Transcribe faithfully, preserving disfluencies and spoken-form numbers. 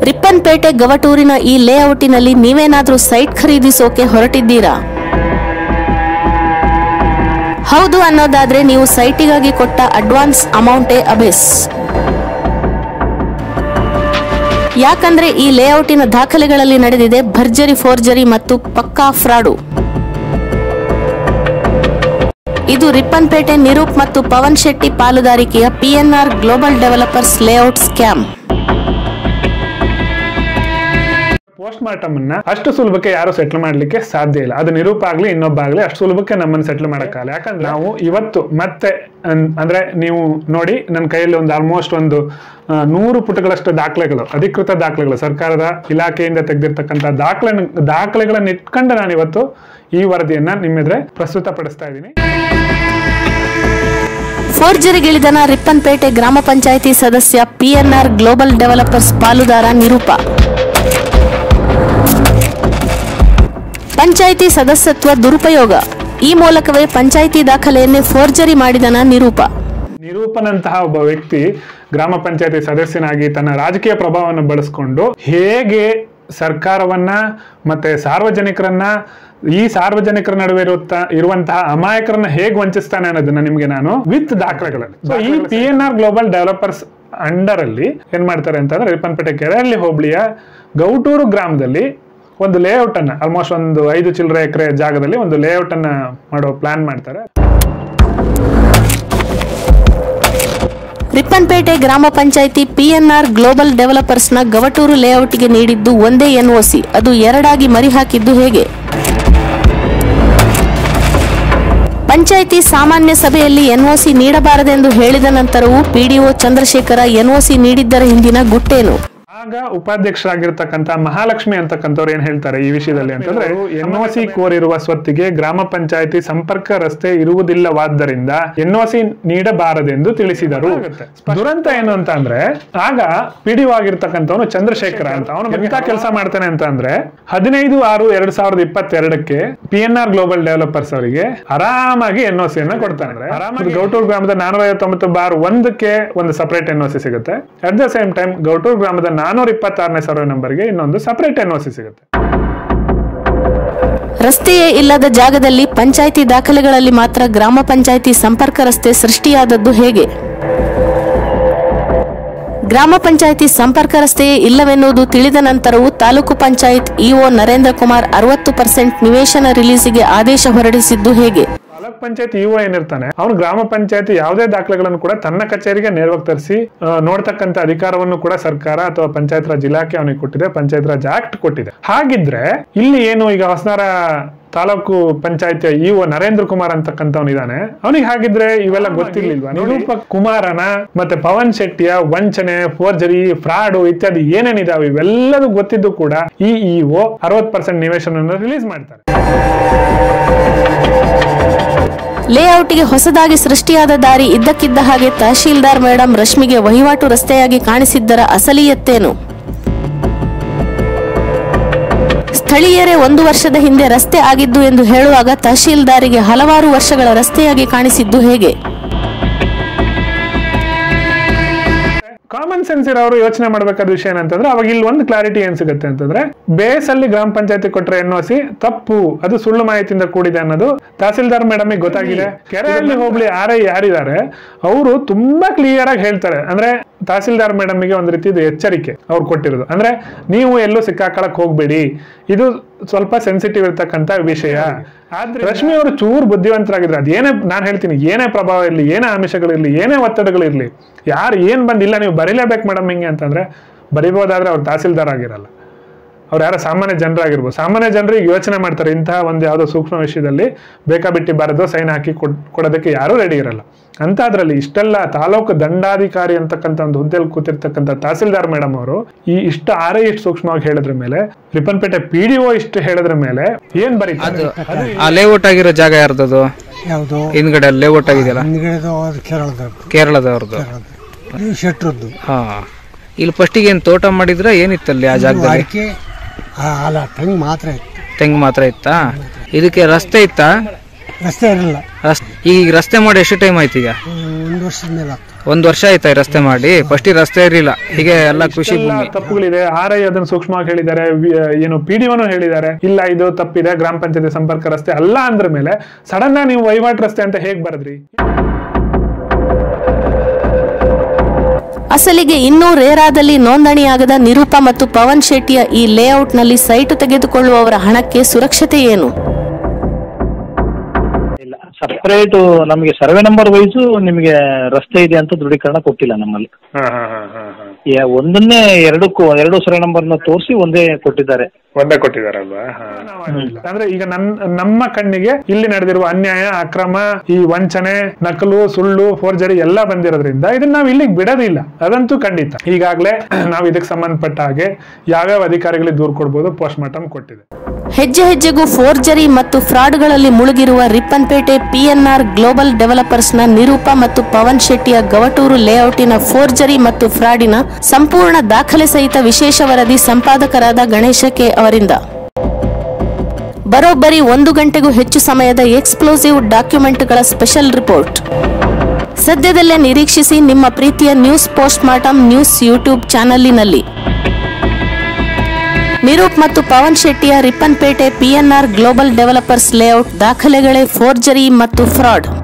ರಿಪ್ಪನ್ಪೇಟೆ ಗವಟೂರಿನ ಈ ಲೇಔಟಿನಲ್ಲಿ ನೀವೇನಾದ್ರೂ ಸೈಟ್ ಖರೀದಿಸೋಕೆ ಹೊರಟಿದ್ದೀರಾ? ಹೌದು ಅನ್ನೋದಾದ್ರೆ ನೀವು ಸೈಟಿಗಾಗಿ ಕೊಟ್ಟ ಅಡ್ವಾನ್ಸ್ ಅಮೌಂಟೇ ಅಬೇಸ್. ಯಾಕಂದ್ರೆ ಈ ಲೇಔಟಿನ ದಾಖಲೆಗಳಲ್ಲಿ ನಡೆದಿದೆ ಭರ್ಜರಿ ಫೋರ್ಜರಿ ಮತ್ತು ಪಕ್ಕಾ ಫ್ರಾಡು. ಇದು ರಿಪ್ಪನ್ಪೇಟೆ ನಿರೂಪ್ ಮತ್ತು ಪವನ್ ಶೆಟ್ಟಿ ಪಾಲುದಾರಿಕೆಯ PNR global developers layout scam. Post mortem ಅಷ್ಟು ಸುಲಭಕ್ಕೆ ಯಾರು ಸೆಟ್ಲ್ ಮಾಡ್ಲಿಕ್ಕೆ ಸಾಧ್ಯ ಇಲ್ಲ. ಅದು ನಿರೂಪ ಆಗ್ಲಿ ಇನ್ನೊಬ್ಬ ಆಗ್ಲಿ ಅಷ್ಟು ಸುಲಭಕ್ಕೆ ನಮ್ಮನ್ನು ಸೆಟ್ಲ್ ಮಾಡಕ್ಕಾಗಲ್ಲ. ಯಾಕಂದ್ರೆ ನಾವು ಇವತ್ತು ಮತ್ತೆ ಅಂದ್ರೆ ನೀವು ನೋಡಿ ನನ್ನ ಕೈಯಲ್ಲಿ ಒಂದು ಆಲ್ಮೋಸ್ಟ್ ಒಂದು ನೂರು ಪುಟಗಳಷ್ಟು ದಾಖಲೆಗಳು, ಅಧಿಕೃತ ದಾಖಲೆಗಳು, ಸರ್ಕಾರದ ಇಲಾಖೆಯಿಂದ ತೆಗೆದಿರ್ತಕ್ಕಂಥ ದಾಖಲೆ ದಾಖಲೆಗಳನ್ನ ಇಟ್ಕೊಂಡು ನಾನು ಇವತ್ತು ಈ ವರದಿಯನ್ನ ನಿಮ್ಮೆದುರೆ ಪ್ರಸ್ತುತಪಡಿಸ್ತಾ ಇದ್ದೀನಿ. ಫೋರ್ಜರಿಗಿಳಿದನ ರಿಪ್ಪನ್ಪೇಟೆ ಗ್ರಾಮ ಪಂಚಾಯಿತಿ ಸದಸ್ಯ ಪಿಎನ್ಆರ್ ಗ್ಲೋಬಲ್ ಡೆವಲಪರ್ಸ್ ಪಾಲುದಾರ ನಿರೂಪ. ಪಂಚಾಯಿತಿ ಸದಸ್ಯತ್ವ ದುರುಪಯೋಗ. ಈ ಮೂಲಕವೇ ಪಂಚಾಯಿತಿ ದಾಖಲೆಯನ್ನೇ ಫೋರ್ಜರಿ ಮಾಡಿದನ ನಿರೂಪ. ನಿರೂಪನಂತಹ ಒಬ್ಬ ವ್ಯಕ್ತಿ ಗ್ರಾಮ ಪಂಚಾಯಿತಿ ಸದಸ್ಯನಾಗಿ ತನ್ನ ರಾಜಕೀಯ ಪ್ರಭಾವವನ್ನು ಬಳಸಿಕೊಂಡು ಹೇಗೆ ಸರ್ಕಾರವನ್ನ ಮತ್ತೆ ಸಾರ್ವಜನಿಕರನ್ನ, ಈ ಸಾರ್ವಜನಿಕರ ನಡುವೆ ಇರುತ್ತಾ ಇರುವಂತಹ ಅಮಾಯಕರನ್ನ ಹೇಗೆ ವಂಚಿಸ್ತಾನೆ ಅನ್ನೋದನ್ನ ನಿಮ್ಗೆ ನಾನು ವಿತ್ ದಾಖಲೆಗಳಲ್ಲಿ. ಸೊ ಈ P N R global developers under ಅಲ್ಲಿ ಏನ್ ಮಾಡ್ತಾರೆ ಅಂತಂದ್ರೆ ರಿಪ್ಪನ್ಪೇಟೆ ಕೆರೆಹಳ್ಳಿ ಹೋಬಳಿಯ ಗೌಟೂರು ಗ್ರಾಮದಲ್ಲಿ ಒಂದು ಲೇಔಟ್ ಅನ್ನ ಆಲ್ಮೋಸ್ಟ್ ಒಂದು ಐದು ಚಿಲ್ಲರೆ ಎಕರೆ ಜಾಗದಲ್ಲಿ ಒಂದು ಲೇಔಟ್ ಅನ್ನ ಮಾಡೋ ಪ್ಲಾನ್ ಮಾಡ್ತಾರೆ. ರಿಪ್ಪನ್ಪೇಟೆ ಗ್ರಾಮ ಪಂಚಾಯಿತಿ ಪಿಎನ್ಆರ್ ಗ್ಲೋಬಲ್ ಡೆವಲಪರ್ಸ್ ನ ಗವಟೂರು ಲೇಔಟ್ಗೆ ನೀಡಿದ್ದು ಒಂದೇ ಎನ್ಒಸಿ, ಅದು ಎರಡಾಗಿ ಮರಿ ಹಾಕಿದ್ದು ಹೇಗೆ? ಪಂಚಾಯಿತಿ ಸಾಮಾನ್ಯ ಸಭೆಯಲ್ಲಿ ಎನ್ಒಸಿ ನೀಡಬಾರದೆಂದು ಹೇಳಿದ ನಂತರವೂ ಪಿಡಿಒ ಚಂದ್ರಶೇಖರ ಎನ್ಒಸಿ ನೀಡಿದ್ದರ ಹಿಂದಿನ ಗುಟ್ಟೇನು? ಆಗ ಉಪಾಧ್ಯಕ್ಷರಾಗಿರ್ತಕ್ಕಂಥ ಮಹಾಲಕ್ಷ್ಮಿ ಅಂತಕ್ಕಂಥವ್ರು ಏನ್ ಹೇಳ್ತಾರೆ ಈ ವಿಷಯದಲ್ಲಿ ಅಂತಂದ್ರೆ, ಎನ್ಒಸಿ ಕೋರಿರುವ ಸ್ವತ್ತಿಗೆ ಗ್ರಾಮ ಪಂಚಾಯಿತಿ ಸಂಪರ್ಕ ರಸ್ತೆ ಇರುವುದಿಲ್ಲವಾದ್ದರಿಂದ ಎನ್ಒಸಿ ನೀಡಬಾರದೆಂದು ತಿಳಿಸಿದರು. ದುರಂತ ಏನು ಅಂತ ಅಂದ್ರೆ, ಆಗ ಪಿಡಿಒ ಆಗಿರ್ತಕ್ಕಂಥವನು ಚಂದ್ರಶೇಖರ ಅಂತ ಅವನು ಎಂತ ಕೆಲಸ ಮಾಡ್ತಾನೆ ಅಂತ ಅಂದ್ರೆ, ಹದಿನೈದು ಆರು ಎರಡ್ ಸಾವಿರದ ಇಪ್ಪತ್ತೆರಡಕ್ಕೆ P N R global developers ಅವರಿಗೆ ಆರಾಮಾಗಿ ಎನ್ಒಸಿ ಅನ್ನ ಕೊಡ್ತಾನೆ. ಆರಾಮಾಗಿ ಗೌಟೂರು ಗ್ರಾಮದ ನಾನೂರ ಐವತ್ತೊಂಬತ್ತು ಬಾರ್ ಒಂದಕ್ಕೆ ಒಂದು ಸಪರೇಟ್ ಎನ್ಒಸಿ ಸಿಗುತ್ತೆ. At the same time Gauturu ಗ್ರಾಮದ ನಾನೂರ ಇಪ್ಪತ್ತಾರನೇ ಸರ್ವೆ ನಂಬರ್ಗೆ ಇನ್ನೊಂದು ಸಪರೇಟ್ ಎನ್ಒಸಿ ಸಿಗುತ್ತೆ. ರಸ್ತೆಯೇ ಇಲ್ಲದ ಜಾಗದಲ್ಲಿ ಪಂಚಾಯಿತಿ ದಾಖಲೆಗಳಲ್ಲಿ ಮಾತ್ರ ಗ್ರಾಮ ಪಂಚಾಯಿತಿ ಸಂಪರ್ಕ ರಸ್ತೆ ಸೃಷ್ಟಿಯಾದದ್ದು ಹೇಗೆ? ಗ್ರಾಮ ಪಂಚಾಯಿತಿ ಸಂಪರ್ಕ ರಸ್ತೆಯೇ ಇಲ್ಲವೆನ್ನುವುದು ತಿಳಿದ ನಂತರವೂ ತಾಲೂಕು ಪಂಚಾಯತ್ ಇಒ ನರೇಂದ್ರ ಕುಮಾರ್ ಅರವತ್ತು ಪರ್ಸೆಂಟ್ ನಿವೇಶನ ರಿಲೀಸಿಗೆ ಆದೇಶ ಹೊರಡಿಸಿದ್ದು ಹೇಗೆ? ತಾಲೂಕ್ ಪಂಚಾಯತ್ ಇಒ ಏನಿರ್ತಾನೆ ಅವನು ಗ್ರಾಮ ಪಂಚಾಯತಿ ಯಾವುದೇ ದಾಖಲೆಗಳನ್ನು ಕೂಡ ತನ್ನ ಕಚೇರಿಗೆ ನೇರವಾಗಿ ತರಿಸಿ ನೋಡ್ತಕ್ಕಂಥ ಅಧಿಕಾರವನ್ನು ಕೂಡ ಸರ್ಕಾರ ಅಥವಾ ಪಂಚಾಯತ್ ರಾಜ್ ಇಲಾಖೆ ಅವನಿಗೆ ಕೊಟ್ಟಿದೆ, ಪಂಚಾಯತ್ ರಾಜ್ ಆಕ್ಟ್ ಕೊಟ್ಟಿದೆ. ಹಾಗಿದ್ರೆ ಇಲ್ಲಿ ಏನು ಈಗ ಹೊಸನಗರ ತಾಲೂಕು ಪಂಚಾಯತಿಯ ಇಒ ನರೇಂದ್ರ ಕುಮಾರ್ ಅಂತಕ್ಕಂಥವನಿದ್ದಾನೆ, ಅವನಿಗೆ ಹಾಗಿದ್ರೆ ಇವೆಲ್ಲ ಗೊತ್ತಿರ್ಲಿಲ್ವಾ? ನಿರೂಪ ಕುಮಾರನ ಮತ್ತೆ ಪವನ್ ಶೆಟ್ಟಿಯ ವಂಚನೆ, ಫೋರ್ಜರಿ, ಫ್ರಾಡು ಇತ್ಯಾದಿ ಏನೇನಿದಾವೆ ಇವೆಲ್ಲದೂ ಗೊತ್ತಿದ್ದು ಕೂಡ ಈ ಇಒ ಅರವತ್ತು ಪರ್ಸೆಂಟ್ ನಿವೇಶನ ರಿಲೀಸ್ ಮಾಡ್ತಾರೆ. ಲೇಔಟ್ಗೆ ಹೊಸದಾಗಿ ಸೃಷ್ಟಿಯಾದ ದಾರಿ ಇದ್ದಕ್ಕಿದ್ದ ಹಾಗೆ ತಹಶೀಲ್ದಾರ್ ಮೇಡಂ ರಶ್ಮಿಗೆ ವಹಿವಾಟು ರಸ್ತೆಯಾಗಿ ಕಾಣಿಸಿದ್ದರ ಅಸಲಿಯತ್ತೇನು? ಸ್ಥಳೀಯರೇ ಒಂದು ವರ್ಷದ ಹಿಂದೆ ರಸ್ತೆ ಆಗಿದ್ದು ಎಂದು ಹೇಳುವಾಗ ತಹಶೀಲ್ದಾರಿಗೆ ಹಲವಾರು ವರ್ಷಗಳ ರಸ್ತೆಯಾಗಿ ಕಾಣಿಸಿದ್ದು ಹೇಗೆ? ಕಾಮನ್ ಸೆನ್ಸ್ ಇರೋರು ಯೋಚನೆ ಮಾಡಬೇಕಾದ ವಿಷಯ ಏನಂತಂದ್ರೆ, ಅವಾಗ ಇಲ್ಲಿ ಒಂದು ಕ್ಲಾರಿಟಿ ಏನ್ ಸಿಗುತ್ತೆ ಅಂತಂದ್ರೆ, ಬೇಸ್ ಅಲ್ಲಿ ಗ್ರಾಮ ಪಂಚಾಯತಿ ಕೊಟ್ಟರೆ ಎನ್ಒಸಿ ತಪ್ಪು, ಅದು ಸುಳ್ಳು ಮಾಹಿತಿಯಿಂದ ಕೂಡಿದೆ ಅನ್ನೋದು ತಹಸೀಲ್ದಾರ್ ಮೇಡಮ್ ಗೊತ್ತಾಗಿದೆ. ಕೆರೆಹಳ್ಳಿ ಹೋಬಳಿ ಆರ್ ಐ ಯಾರಿದ್ದಾರೆ ಅವರು ತುಂಬಾ ಕ್ಲಿಯರ್ ಆಗಿ ಹೇಳ್ತಾರೆ. ಅಂದ್ರೆ ತಹಸೀಲ್ದಾರ್ ಮೇಡಮ್ಗೆ ಒಂದ್ ರೀತಿ ಎಚ್ಚರಿಕೆ ಅವ್ರು ಕೊಟ್ಟಿರೋದು, ಅಂದ್ರೆ ನೀವು ಎಲ್ಲೂ ಸಿಕ್ಕಾಕಳಕ್ ಹೋಗ್ಬೇಡಿ, ಇದು ಸ್ವಲ್ಪ ಸೆನ್ಸಿಟಿವ್ ಇರ್ತಕ್ಕಂಥ ವಿಷಯ. ಆದ್ರೆ ರಶ್ಮಿ ಅವರು ಚೂರು ಬುದ್ಧಿವಂತರಾಗಿದ್ರೆ ಅದು ಏನೇ ನಾನು ಹೇಳ್ತೀನಿ, ಏನೇ ಪ್ರಭಾವ ಇರಲಿ, ಏನೇ ಆಮಿಷಗಳಿರ್ಲಿ, ಏನೇ ಒತ್ತಡಗಳಿರ್ಲಿ, ಯಾರು ಏನ್ ಬಂದಿಲ್ಲ ನೀವು ಬರೀಲೇಬೇಕು ಮೇಡಮ್ ಹಿಂಗೆ ಅಂತಂದ್ರೆ ಬರಿಬೋದಾದ್ರೆ ಅವ್ರು ತಹಸೀಲ್ದಾರ್ ಆಗಿರಲ್ಲ, ಅವ್ರು ಯಾರೋ ಸಾಮಾನ್ಯ ಜನರಾಗಿರ್ಬೋದು. ಸಾಮಾನ್ಯ ಜನರಿಗೆ ಯೋಚನೆ ಮಾಡ್ತಾರೆ ಇಂತಹ ಒಂದು ಯಾವುದೋ ಸೂಕ್ಷ್ಮ ವಿಷಯದಲ್ಲಿ ಬೇಕಾಬಿಟ್ಟಿ ಬರೆದು ಸೈನ್ ಹಾಕಿ ಕೊಡೋದಕ್ಕೆ ಯಾರೂ ರೆಡಿ ಇರಲ್ಲ. ಅಂತ ಅದ್ರಲ್ಲಿ ಇಷ್ಟೆಲ್ಲ ತಾಲೂಕು ದಂಡಾಧಿಕಾರಿ ಅಂತಕ್ಕಂಥ ಒಂದು ಹುದ್ದೆಯಲ್ಲಿ ಕೂತಿರ್ತಕ್ಕಂಥ ತಹಸೀಲ್ದಾರ್ ಮೇಡಮ್ ಅವರು ಈ ಇಷ್ಟ ಆರೇ ಇಷ್ಟು ಸೂಕ್ಷ್ಮವಾಗಿ ಹೇಳಿದ್ರ ಮೇಲೆ, ರಿಪ್ಪನ್ಪೇಟೆ ಪಿಡಿಒ ಇಷ್ಟು ಹೇಳಿದ್ರ ಮೇಲೆ ಏನ್ ಬರೀತಾರೆ? ಆ ಲೇಔಟ್ ಆಗಿರೋ ಜಾಗ ಯಾರ್ದದು? ಯಾವುದು ಹಿಂದ್ಗಡೆ ಲೇಔಟ್ ಆಗಿದೆಯಲ್ಲ, ಕೇರಳದವ್ರದ್ದು, ಶೆಟ್ರದ್ದು. ಹಾ, ಇಲ್ಲಿ ಫಸ್ಟಿಗೆ ಏನ್ ತೋಟ ಮಾಡಿದ್ರ ಏನಿತ್ತಲ್ಲಿ ಆ ಜಾಗದಲ್ಲಿ? ತೆಂಗು ಮಾತ್ರ ಇತ್ತು. ತೆಂಗು ಮಾತ್ರ ಇತ್ತಾ? ಇದಕ್ಕೆ ರಸ್ತೆ ಇತ್ತಾ? ರಸ್ತೆ ಇರಲಿಲ್ಲ. ಈಗ ರಸ್ತೆ ಮಾಡಿ ಎಷ್ಟು ಟೈಮ್ ಆಯ್ತು? ಈಗ ಒಂದು ವರ್ಷದ ಮೇಲೆ ಆಗ್ತದೆ. ಒಂದ್ ವರ್ಷ ಆಯ್ತಾ ಈ ರಸ್ತೆ ಮಾಡಿ? ಫಸ್ಟ್ ಈ ರಸ್ತೆ ಇರಲಿಲ್ಲ, ಹೀಗೆ ಎಲ್ಲ ಕೃಷಿ ಭೂಮಿ. ತಪ್ಪುಗಳಿದೆ. ಆರ್ ಐ ಅದನ್ನು ಸೂಕ್ಷ್ಮವಾಗಿ ಹೇಳಿದ್ದಾರೆ, ಏನು ಪಿ ಡಿ ಒನು ಹೇಳಿದ್ದಾರೆ, ಇಲ್ಲ ಇದು ತಪ್ಪಿದೆ, ಗ್ರಾಮ ಪಂಚಾಯತಿ ಸಂಪರ್ಕ ರಸ್ತೆ ಅಲ್ಲ ಅಂದ್ರ ಮೇಲೆ ಸಡನ್ ಆಗಿ ನೀವು ವಹಿವಾಟು ರಸ್ತೆ ಅಂತ ಹೇಗ್ ಬರದ್ರಿ? ಅಸಲಿಗೆ ಇನ್ನೂ ರೇರಾದಲ್ಲಿ ನೋಂದಣಿಯಾಗದ ನಿರೂಪಾ ಮತ್ತು ಪವನ್ ಶೆಟ್ಟಿಯ ಈ ಲೇಔಟ್ನಲ್ಲಿ ಸೈಟು ತೆಗೆದುಕೊಳ್ಳುವವರ ಹಣಕ್ಕೆ ಸುರಕ್ಷತೆ ಏನು? ಇಲ್ಲ, ಸಪರೇಟ್ ನಮಗೆ ಸರ್ವೆ ನಂಬರ್ ವೈಸು ನಿಮಗೆ ರಸ್ತೆ ಇದೆ ಅಂತ ದೃಢೀಕರಣ ಕೊಟ್ಟಿಲ್ಲ ನಮ್ಮಲ್ಲಿ. ಒಂದನ್ನೇ ಎರಡಕ್ಕೂ ಎರಡು ಸರ್ವೆ ನಂಬರ್ನ ತೋರಿಸಿ ಒಂದೇ ಕೊಟ್ಟಿದ್ದಾರೆ. ಒಂದೇ ಕೊಟ್ಟಿದಾರಲ್ವಾ? ಅಂದ್ರೆ ಈಗ ನನ್ ನಮ್ಮ ಕಣ್ಣಿಗೆ ಇಲ್ಲಿ ನಡೆದಿರುವ ಅನ್ಯಾಯ, ಅಕ್ರಮ, ಈ ವಂಚನೆ, ನಕಲು, ಸುಳ್ಳು, ಫೋರ್ಜರಿ ಎಲ್ಲ ಬಂದಿರೋದ್ರಿಂದ ಇದನ್ನ ನಾವು ಇಲ್ಲಿಗೆ ಬಿಡೋದಿಲ್ಲ, ಅದಂತೂ ಖಂಡಿತ. ಈಗಾಗಲೇ ನಾವು ಇದಕ್ಕೆ ಸಂಬಂಧಪಟ್ಟ ಹಾಗೆ ಯಾವ್ಯಾವ ಅಧಿಕಾರಿಗಳಿಗೆ ದೂರು ಕೊಡ್ಬೋದು ಪೋಸ್ಟ್ ಮಾರ್ಟಮ್ ಕೊಟ್ಟಿದೆ. ಹೆಜ್ಜೆ ಹೆಜ್ಜೆಗೂ ಫೋರ್ಜರಿ ಮತ್ತು ಫ್ರಾಡ್ಗಳಲ್ಲಿ ಮುಳುಗಿರುವ ರಿಪ್ಪನ್ಪೇಟೆ ಪಿಎನ್ಆರ್ ಗ್ಲೋಬಲ್ ಡೆವಲಪರ್ಸ್ನ ನಿರೂಪಾ ಮತ್ತು ಪವನ್ ಶೆಟ್ಟಿಯ ಗವಟೂರು ಲೇಔಟಿನ ಫೋರ್ಜರಿ ಮತ್ತು ಫ್ರಾಡಿನ ಸಂಪೂರ್ಣ ದಾಖಲೆ ಸಹಿತ ವಿಶೇಷ ವರದಿ ಸಂಪಾದಕರಾದ ಗಣೇಶ ಕೆ ಅವರಿಂದ. ಬರೋಬ್ಬರಿ ಒಂದು ಗಂಟೆಗೂ ಹೆಚ್ಚು ಸಮಯದ ಎಕ್ಸ್ಪ್ಲೋಸಿವ್ ಡಾಕ್ಯುಮೆಂಟ್ಗಳ ಸ್ಪೆಷಲ್ ರಿಪೋರ್ಟ್. ಸದ್ಯದಲ್ಲೇ ನಿರೀಕ್ಷಿಸಿ ನಿಮ್ಮ ಪ್ರೀತಿಯ news post mortem news YouTube ಚಾನಲಿನಲ್ಲಿ. ನಿರೂಪ್ ಮತ್ತು ಪವನ್ ಶೆಟ್ಟಿಯ Ripponpete PNR global developers layout ದಾಖಲೆಗಳೇ ಫೋರ್ಜರಿ ಮತ್ತು ಫ್ರಾಡ್.